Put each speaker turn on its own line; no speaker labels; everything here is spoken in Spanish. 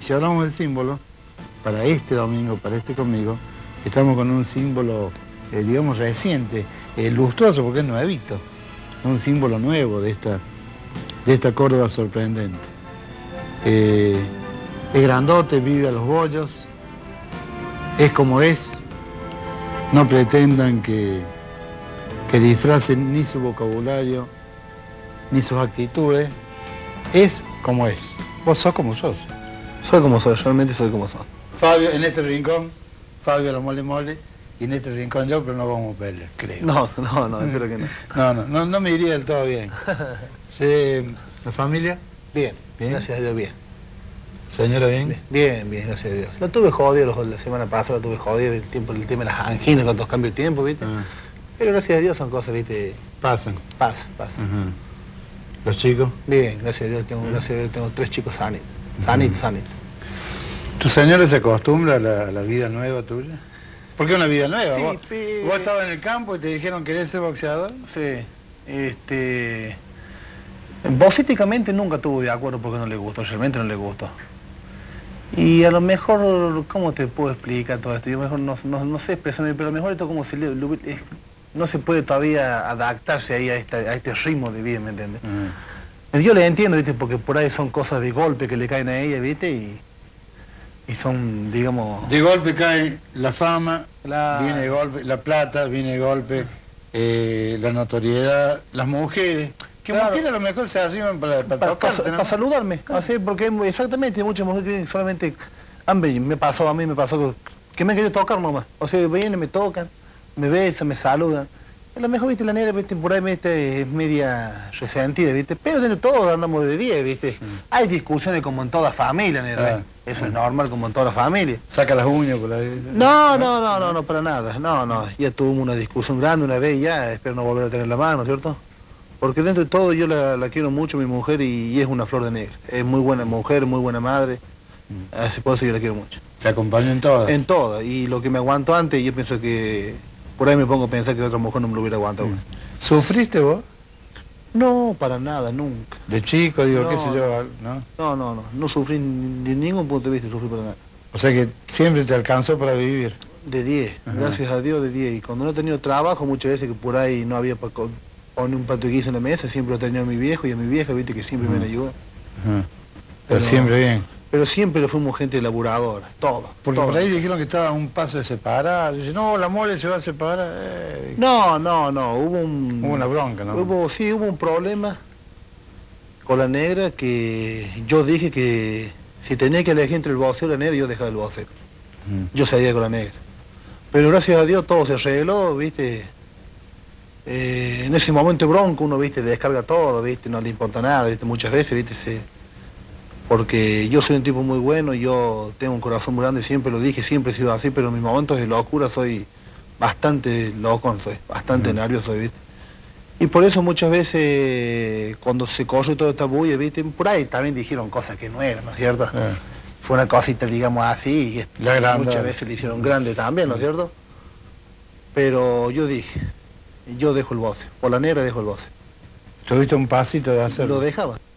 Si hablamos del símbolo, para este domingo, para este conmigo, estamos con un símbolo, digamos, reciente, lustroso, porque es nuevito. Un símbolo nuevo de esta Córdoba sorprendente. Es grandote, vive a los bollos, es como es. No pretendan que disfracen ni su vocabulario, ni sus actitudes. Es como es. Vos sos como sos.
Soy como soy, realmente soy como soy.
Fabio, en este rincón, Fabio los mole mole, y en este rincón yo, pero no vamos a pelear, creo.
No, espero que no.
No me iría del todo bien. Sí, ¿la familia?
Bien,
¿Bien?
Gracias a Dios, bien.
¿Señora bien?
Bien, gracias a Dios. Lo tuve jodido la semana pasada, lo tuve jodido, el tema de las anginas, cuántos cambios de tiempo, ¿viste?
Ah.
Pero gracias a Dios son cosas, ¿viste?
Pasan.
Pasa.
¿Los chicos?
Bien, gracias a Dios, tengo 3 chicos sanitos. Sanitos.
¿Tu señora se acostumbra a la vida nueva tuya? ¿Por qué una vida nueva?
Sí,
¿Vos estabas en el campo y te dijeron que querés ser boxeador?
Sí, Vocíticamente nunca estuve de acuerdo porque no le gustó, realmente no le gustó. Y a lo mejor, ¿cómo te puedo explicar todo esto? Yo mejor no sé expresarme, pero a lo mejor esto como si no se puede todavía adaptarse ahí a este ritmo de vida, ¿me entiendes? Yo le entiendo, ¿viste? Porque por ahí son cosas de golpe que le caen a ella, ¿viste? Y son, digamos...
De golpe cae la fama, viene de golpe la plata, viene de golpe la notoriedad, las mujeres. Que
claro.
mujeres a lo mejor se arriban para tocarte, ¿no?
Para saludarme, así, porque exactamente muchas mujeres creen que solamente... A mí me pasó que me han querido tocar nomás. O sea, vienen, me tocan, me besan, me saludan. A lo mejor, ¿viste? La negra, ¿viste? Por ahí, ¿viste? Es media resentida, ¿viste? Pero de todos andamos de 10, ¿viste? Hay discusiones como en toda familia, negra. Eso es normal, como en toda la familia.
Saca las uñas por ahí.
No, para nada. No. Ya tuvimos una discusión grande una vez y ya espero no volver a tener la mano, ¿cierto? Porque dentro de todo yo la quiero mucho, mi mujer, y es una flor de negra. Es muy buena mujer, muy buena madre. Así por eso yo la quiero mucho.
¿Te acompaña en todas?
En todas. Y lo que me aguanto antes, yo pienso que... Por ahí me pongo a pensar que otra mujer no me lo hubiera aguantado.
¿Sufriste vos?
No, para nada, nunca.
De chico, digo,
No,
qué sé yo, ¿no?
No sufrí de ningún punto de vista, sufrí para nada.
O sea que siempre te alcanzó para vivir.
De 10, gracias a Dios de 10. Y cuando no he tenido trabajo, muchas veces que por ahí no había para poner un plato de guiso en la mesa, siempre lo tenía a mi viejo y a mi vieja, viste, que siempre me ayudó.
Pero siempre bien.
Pero siempre fuimos gente laburadora, todo.
Porque
todo.
por ahí dijeron que estaba a un paso de separar. Dice, no, la mole se va a separar.
No, hubo
una bronca, ¿no?
Hubo un problema con la negra que yo dije que si tenía que elegir entre el boxeo y la negra, yo dejaba el boxeo. Yo salía con la negra. Pero gracias a Dios todo se arregló, viste. En ese momento bronco uno, viste, descarga todo, viste, no le importa nada, viste, muchas veces, viste, porque yo soy un tipo muy bueno, yo tengo un corazón muy grande, siempre lo dije, siempre he sido así, pero en mis momentos de locura soy bastante loco, soy bastante nervioso, ¿viste? Y por eso muchas veces, cuando se corre toda esta bulla, ¿viste? Por ahí también dijeron cosas que no eran, ¿no es cierto? Fue una cosita, digamos así, y muchas veces le hicieron grande también, ¿no es cierto? Pero yo dije, yo dejo el boxeo, por la negra dejo el boxeo.
¿Tuviste un pasito de hacerlo?
Lo dejaba.